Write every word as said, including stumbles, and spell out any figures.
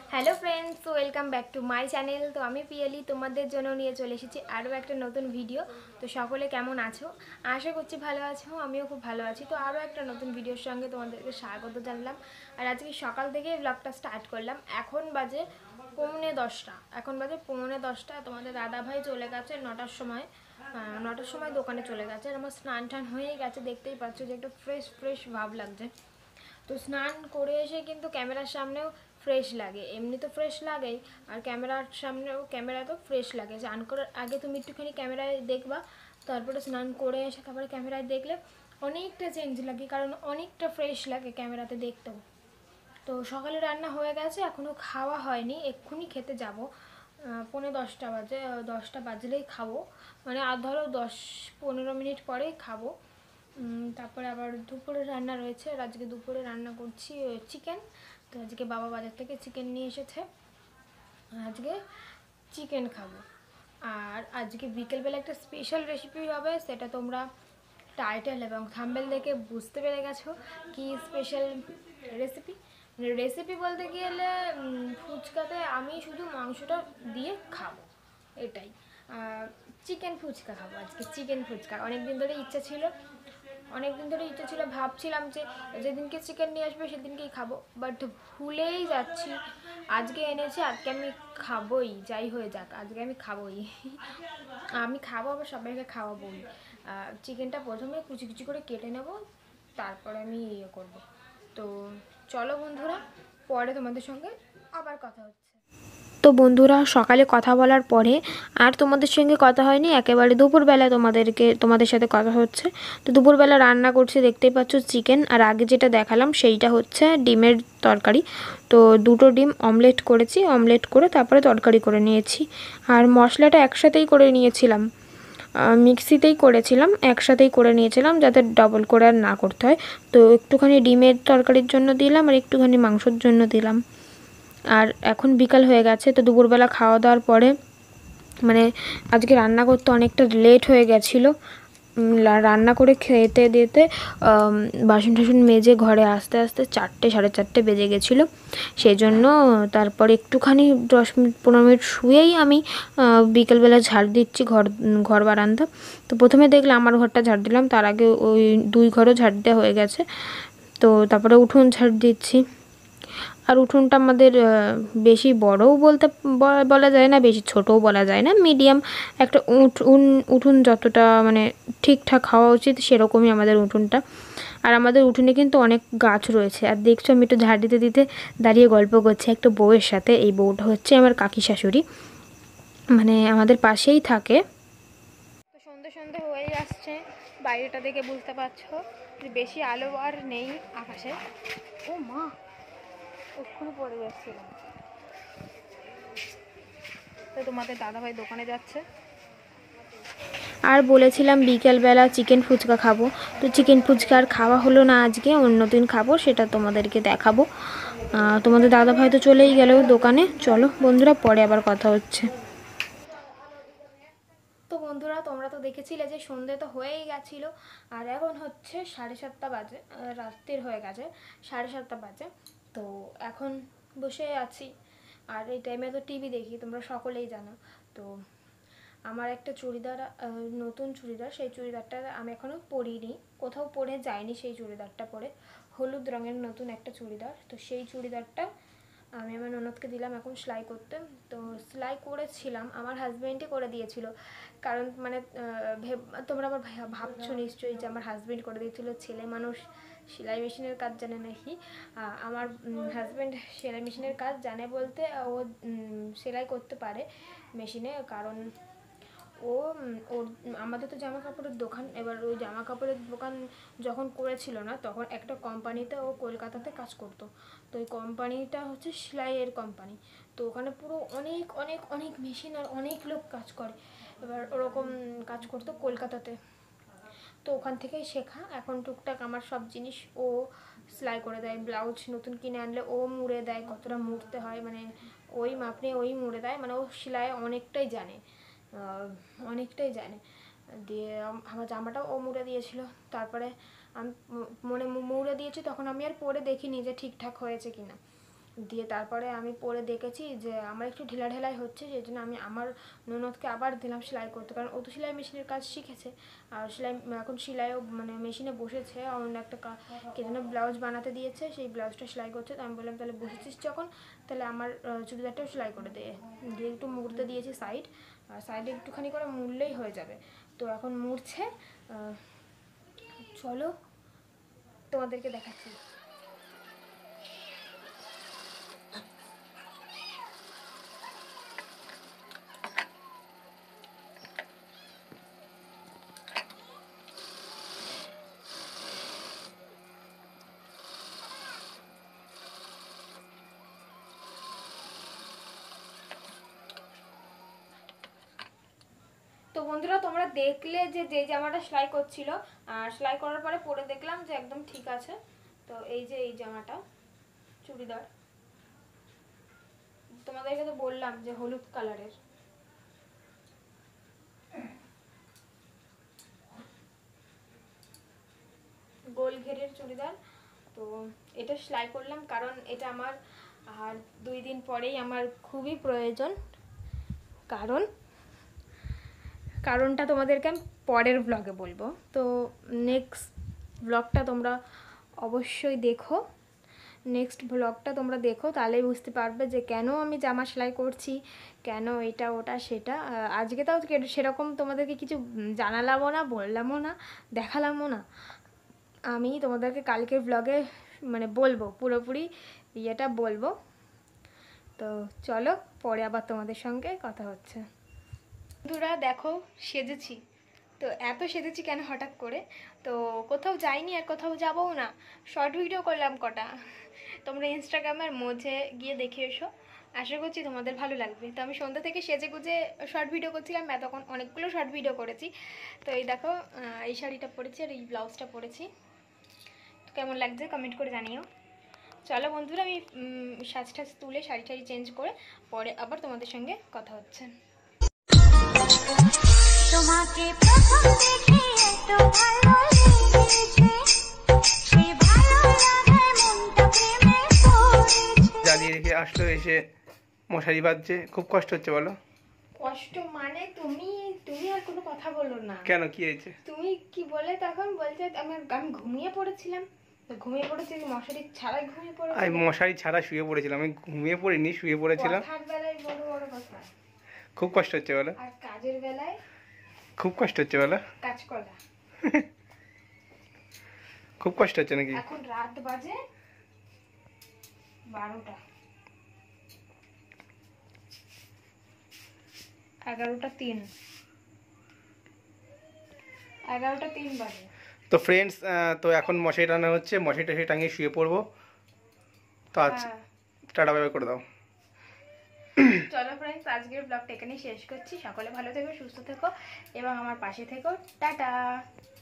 Hello friends, welcome back to my channel. তো আমি পিয়ালি তোমাদের জন্য নিয়ে চলে এসেছি আরও একটা নতুন ভিডিও। তো সকলে কেমন আছো? আশা করছি ভালো আছো, আমিও খুব ভালো আছি। তো আরও একটা নতুন ভিডিওর সঙ্গে তোমাদেরকে স্বাগত জানলাম। আর আজকে সকাল থেকেই ব্লগটা স্টার্ট করলাম। এখন বাজে পৌনে দশটা এখন বাজে পৌনে দশটা তোমাদের দাদাভাই চলে গেছে নটার সময় নটার সময় দোকানে চলে গেছে। আর আমার স্নান টান হয়েই গেছে, দেখতেই পাচ্ছ যে একটা ফ্রেশ ফ্রেশ ভাব লাগছে। তো স্নান করে এসে কিন্তু ক্যামেরার সামনেও ফ্রেশ লাগে, এমনি তো ফ্রেশ লাগেই, আর ক্যামেরার সামনেও ক্যামেরা তো ফ্রেশ লাগে। স্নান করার আগে তুমি একটুখানি ক্যামেরায় দেখবা, তারপরে স্নান করে এসে তারপরে ক্যামেরায় দেখলে অনেকটা চেঞ্জ লাগে, কারণ অনেকটা ফ্রেশ লাগে ক্যামেরাতে দেখতেও। তো সকালে রান্না হয়ে গেছে, এখনও খাওয়া হয়নি, এক্ষুনি খেতে যাব। পৌনে দশটা বাজে, দশটা বাজলেই খাবো, মানে আর ধরো দশ পনেরো মিনিট পরেই খাবো। তারপরে আবার দুপুরে রান্না রয়েছে, আর আজকে দুপুরে রান্না করছি চিকেন। তো আজকে বাবা বাজার থেকে চিকেন নিয়ে এসেছে, আজকে চিকেন খাবো। আর আজকে বিকেলবেলা একটা স্পেশাল রেসিপি হবে, সেটা তোমরা টাইটেল এবং থাম্বনেল দেখে বুঝতে পেরে গেছো কি স্পেশাল রেসিপি। রেসিপি বলতে গেলে ফুচকাতে আমি শুধু মাংসটা দিয়ে খাবো, এটাই। চিকেন ফুচকা খাবো আজকে, চিকেন ফুচকা অনেক দিন ধরে ইচ্ছা ছিল অনেক দিন ধরে ইচ্ছা ছিল ভাবছিলাম যে যেদিনকে চিকেন নিয়ে আসবে সেদিনকেই খাবো, বাট ভুলেই যাচ্ছি। আজকে এনেছি, আজকে আমি খাবোই, যাই হয়ে যাক আজকে আমি খাবোই। আমি খাবো, আবার সবাইকে খাওয়াবোই। চিকেনটা প্রথমে কুচি কুচি করে কেটে নেব, তারপরে আমি ইয়ে করবো। তো চলো বন্ধুরা, পরে তোমাদের সঙ্গে আবার কথা হচ্ছে। তো বন্ধুরা, সকালে কথা বলার পরে আর তোমাদের সঙ্গে কথা হয়নি, একেবারে দুপুরবেলা তোমাদেরকে তোমাদের সাথে কথা হচ্ছে। তো দুপুরবেলা রান্না করছি, দেখতেই পাচ্ছ চিকেন, আর আগে যেটা দেখালাম সেইটা হচ্ছে ডিমের তরকারি। তো দুটো ডিম অমলেট করেছি, অমলেট করে তারপরে তরকারি করে নিয়েছি। আর মশলাটা একসাথেই করে নিয়েছিলাম, মিক্সিতেই করেছিলাম, একসাথেই করে নিয়েছিলাম যাতে ডবল করে আর না করতে হয়। তো একটুখানি ডিমের তরকারির জন্য দিলাম, আর একটুখানি মাংসর জন্য দিলাম। আর এখন বিকাল হয়ে গেছে, তো দুপুরবেলা খাওয়া দাওয়ার পরে মানে আজকে রান্না করতে অনেকটা লেট হয়ে গেছিলো। রান্না করে খেতে দিতে বাসন টাসন মেজে ঘরে আসতে আসতে চারটে সাড়ে চারটে বেজে গেছিলো। সেই জন্য তারপর একটুখানি দশ মিনিট পনেরো মিনিট শুয়েই আমি বিকেলবেলা ঝাড় দিচ্ছি ঘর ঘর বারান্দা। তো প্রথমে দেখলাম আমার ঘরটা ঝাড় দিলাম, তার আগে ওই দুই ঘরও ঝাড় দেওয়া হয়ে গেছে। তো তারপরে উঠোন ঝাড় দিচ্ছি। আর উঠোনটা আমাদের বেশি বড়ও বলতে বলা যায় না, বেশি ছোটও বলা যায় না, মিডিয়াম একটা উঠোন উঠোন যতটা মানে ঠিকঠাক হওয়া উচিত সেরকমই আমাদের উঠোনটা। আর আমাদের উঠোনে কিন্তু অনেক গাছ রয়েছে। আর দেখছো আমি একটু ঝাড় দিতে দিতে দাঁড়িয়ে গল্প করছি একটা বউয়ের সাথে। এই বউটা হচ্ছে আমার কাকি শাশুড়ি, মানে আমাদের পাশেই থাকে। তো সন্ধে সন্ধে হয়েই আসছে, বাইরেটা দেখে বুঝতে পারছো বেশি আলো আর নেই আকাশে। ও মা, এক্ষুনি পড়ে যাচ্ছিল। তো তোমাদের দাদাভাই দোকানে যাচ্ছে। আর বলেছিলাম বিকেলবেলা চিকেন ফুচকা খাবো, তো চিকেন ফুচকা আর খাওয়া হলো না, আজকে অন্য দিন খাবো, সেটা তোমাদেরকে দেখাবো। তোমাদের দাদাভাই তো চলেই গেল দোকানে। চলো বন্ধুরা, পরে আবার কথা হচ্ছে। তো বন্ধুরা, তোমরা তো দেখেছিলে যে সন্ধে তো হয়েই গেছিলো, আর এখন হচ্ছে সাড়ে সাতটা বাজে, রাত্রির হয়ে গেছে, সাড়ে সাতটা বাজে। তো এখন বসে আছি, আর এই টাইমে তো টিভি দেখি, তোমরা সকলেই জানো। তো আমার একটা চুড়িদার, নতুন চুড়িদার, সেই চুড়িদারটা আমি এখনও পরিনি, কোথাও পরে যাইনি। সেই চুড়িদারটা পরে হলুদ রঙের নতুন একটা চুড়িদার, তো সেই চুড়িদারটা আমি আমার ননদকে দিলাম এখন সেলাই করতে। তো সেলাই করেছিলাম, আমার হাজব্যান্ডই করে দিয়েছিল, কারণ মানে তোমরা আবার ভাবছো নিশ্চয়ই যে আমার হাজব্যান্ড করে দিয়েছিল, ছেলে মানুষ সেলাই মেশিনের কাজ জানে নাকি। আমার হাজব্যান্ড সেলাই মেশিনের কাজ জানে বলতে ও সেলাই করতে পারে মেশিনে, কারণ ও ওর আমাদের তো জামা কাপড়ের দোকান। এবার ওই জামা কাপড়ের দোকান যখন করেছিল না, তখন একটা কোম্পানিতে ও কলকাতাতে কাজ করতো। তো ওই কোম্পানিটা হচ্ছে সেলাইয়ের কোম্পানি। তো ওখানে পুরো অনেক অনেক অনেক মেশিন আর অনেক লোক কাজ করে। এবার ওরকম কাজ করতো কলকাতাতে, তো ওখান থেকেই শেখা। এখন টুকটাক আমার সব জিনিস ও সেলাই করে দেয়। ব্লাউজ নতুন কিনে আনলে ও মুড়ে দেয়, কতটা মুড়তে হয় মানে ওই মাপ নিয়ে ওই মুড়ে দেয়, মানে ও সেলাই অনেকটাই জানে, অনেকটাই জানে। দিয়ে আমার জামাটাও ও মুড়ে দিয়েছিল, তারপরে আমি মনে মুড়ে দিয়েছি, তখন আমি আর পরে দেখিনি যে ঠিকঠাক হয়েছে কিনা। দিয়ে তারপরে আমি পরে দেখেছি যে আমার একটু ঢিলা ঢেলাই হচ্ছে, সেই জন্য আমি আমার ননদকে আবার দিলাম সেলাই করতে, কারণ ও তো সেলাই মেশিনের কাজ শিখেছে আর সেলাই এখন সেলাইও মানে মেশিনে বসেছে, অন্য একটা কে যেন ব্লাউজ বানাতে দিয়েছে, সেই ব্লাউজটা সেলাই করছে। তো আমি বললাম তাহলে বসেছিস যখন তাহলে আমার চুড়িদারটাও সেলাই করে দে, দিয়ে একটু মুড়তে দিয়েছি সাইড, আর সাইডে একটুখানি করে মুড়লেই হয়ে যাবে। তো এখন মুড়ছে, চলো তোমাদেরকে দেখাচ্ছি। তো বন্ধুরা তোমরা দেখলে যে যে জামাটা সেলাই করছিল, আর সেলাই করার পরে পরে দেখলাম যে একদম ঠিক আছে। তো এই যে এই জামাটা চুড়িদার, তোমাদেরকে তো বললাম যে হলুদ কালারের, গোল ঘেরের চুড়িদার। তো এটা সেলাই করলাম কারণ এটা আমার আর দুই দিন পরেই আমার খুবই প্রয়োজন, কারণ কারণটা তোমাদেরকে আমি পরের ব্লগে বলবো। তো নেক্সট ব্লগটা তোমরা অবশ্যই দেখো, নেক্সট ব্লগটা তোমরা দেখো, তাহলেই বুঝতে পারবে যে কেন আমি জামা সেলাই করছি, কেন এটা ওটা সেটা। আজকে তাও সেরকম তোমাদেরকে কিছু জানালামও না, বললামও না, দেখালামও না, আমি তোমাদেরকে কালকের ব্লগে মানে বলবো, পুরোপুরি ইয়েটা বলবো। তো চলো পরে আবার তোমাদের সঙ্গে কথা হচ্ছে। বন্ধুরা দেখো সেজেছি, তো এত সেজেছি কেন হঠাৎ করে, তো কোথাও যাইনি আর কোথাও যাবও না, শর্ট ভিডিও করলাম কটা, তোমরা ইনস্টাগ্রামের মধ্যে গিয়ে দেখে এসো, আশা করছি তোমাদের ভালো লাগবে। তো আমি সন্ধ্যা থেকে সেজে গুজে শর্ট ভিডিও করছিলাম, এতক্ষণ অনেকগুলো শর্ট ভিডিও করেছি। তো এই দেখো এই শাড়িটা পরেছি আর এই ব্লাউজটা পরেছি, তো কেমন লাগছে কমেন্ট করে জানিও। চলো বন্ধুরা আমি সাজ টাজ তুলে শাড়ি টাড়ি চেঞ্জ করে পরে আবার তোমাদের সঙ্গে কথা হচ্ছে। তোমাকে প্রথম দেখে এত ভালো লেগেছে, সেই ভালো লাগায় মনটা প্রেমে পড়েছে। জ্বালিয়ে রেখে আসলো, এসে মশারি বাজছে, খুব কষ্ট হচ্ছে বলো। কষ্ট মানে তুমি তুমি আর কোনো কথা বলো না। কেন, কি হয়েছে? তুমি কি বলে তখন বলছে আমি আমি ঘুমিয়ে পড়েছিলাম, ঘুমিয়ে পড়েছি মশারি ছাড়াই ঘুমিয়ে পড়েছি। আমি মশারি ছাড়া শুয়ে পড়েছিলাম, আমি ঘুমিয়ে পড়িনি, শুয়ে পড়েছিলাম। কথার বেলায় বড় বড় কথা, খুব কষ্ট হচ্ছে বলো। আর কাজের বেলায় খুব কষ্ট হচ্ছে বলো। কাজ করা খুব কষ্ট হচ্ছে নাকি? এখন রাত বাজে বারোটা, এগারোটা তিন এগারোটা তিন বাজে। তো ফ্রেন্ডস, তো এখন মশারি টানা হচ্ছে, মশারি টাশারি টাঙিয়ে শুয়ে পড়বো। তো আজ টাটা বাই বাই করে দাও। চলো ফ্রেন্ডস আজকের ব্লগটা এখানেই শেষ করছি, সকলে ভালো থেকো, সুস্থ থেকো এবং আমার পাশে থেকো, টাটা।